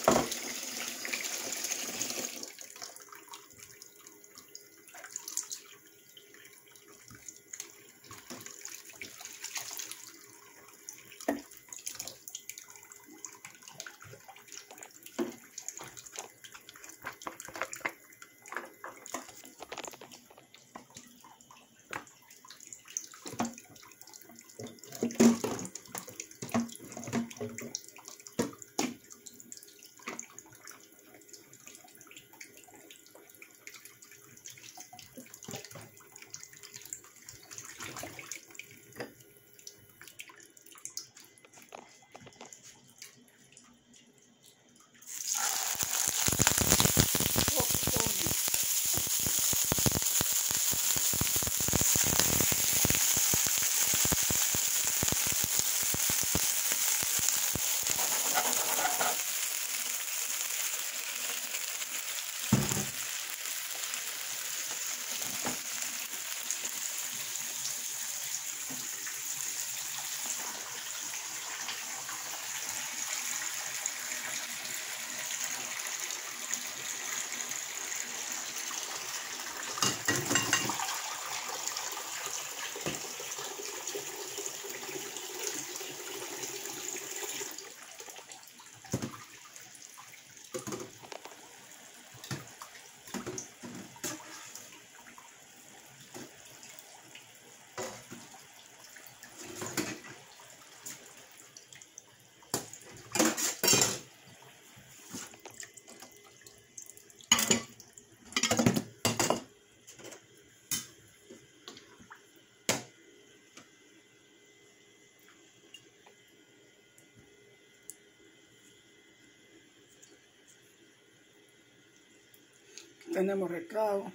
Tenemos recado,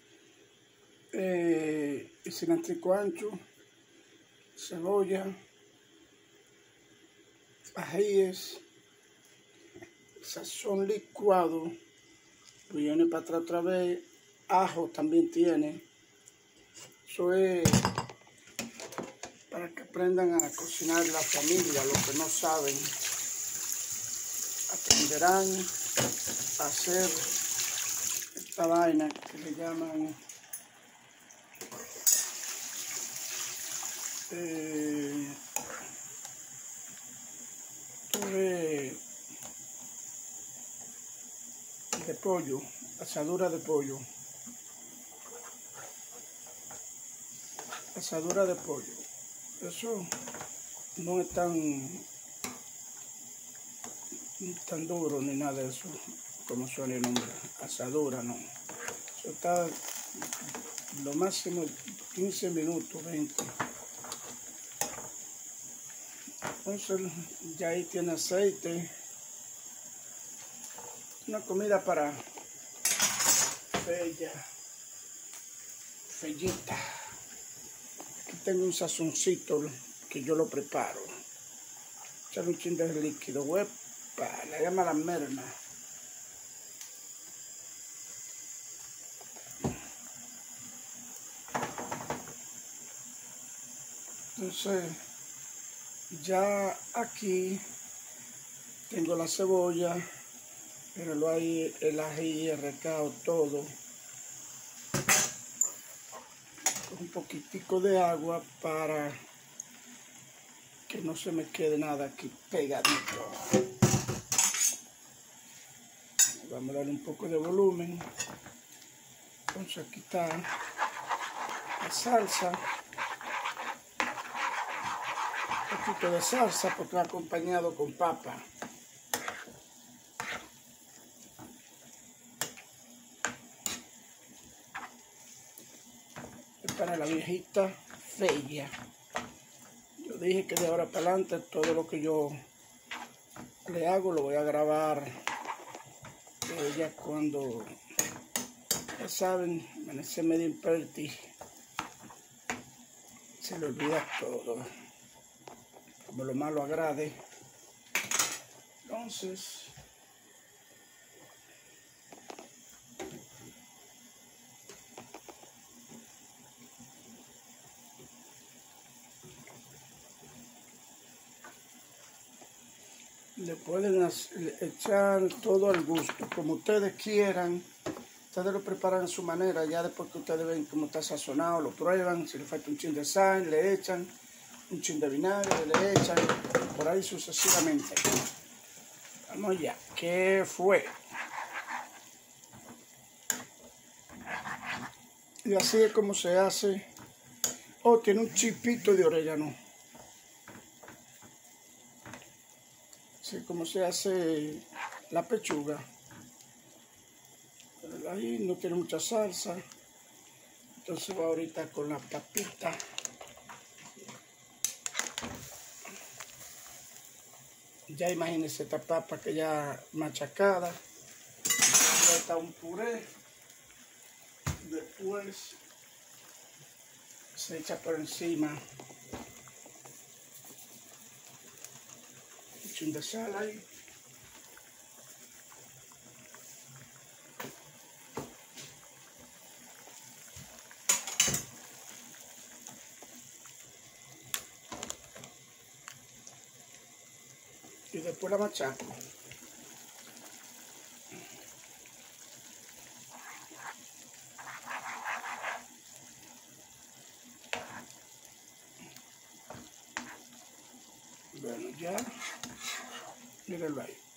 cilantro ancho, cebolla, ajíes, sazón licuado, viene para atrás otra vez, ajo también tiene. Eso es para que aprendan a cocinar la familia. Los que no saben aprenderán a hacer esta vaina que le llaman de pollo, asadura de pollo, asadura de pollo. Eso no es tan duro ni nada de eso, como suena el nombre, asadura, no. Eso está lo máximo 15 minutos, 20. Entonces ya ahí tiene aceite. Una comida para fellita. Aquí tengo un sazoncito que yo lo preparo. Echar un chin de líquido, huepa, la llama la merna. Entonces, ya aquí tengo la cebolla, pero hay el ají, el recado, todo. Un poquitico de agua para que no se me quede nada aquí pegadito. Vamos a darle un poco de volumen. Entonces aquí está la salsa. Un poquito de salsa porque va acompañado con papa. Es para la viejita fea. Yo dije que de ahora para adelante todo lo que yo le hago lo voy a grabar. Ella cuando, ya saben, amanece medio imperti, se le olvida todo, como lo malo agrade. Entonces, Le pueden echar todo al gusto, como ustedes quieran. Ustedes lo preparan a su manera, ya después que ustedes ven cómo está sazonado, lo prueban. Si le falta un chin de sal, le echan un chin de vinagre, le echan, por ahí sucesivamente. Vamos ya, ¿qué fue? Y así es como se hace. Oh, tiene un chipito de orégano. Así es como se hace la pechuga. Ahí no tiene mucha salsa. Entonces va ahorita con la papita. Ya imagínense esta papa que ya machacada. Ya está un puré. Después se echa por encima un chin de sal ahí. Y después la machaco. Bueno, ya, mírenlo ahí.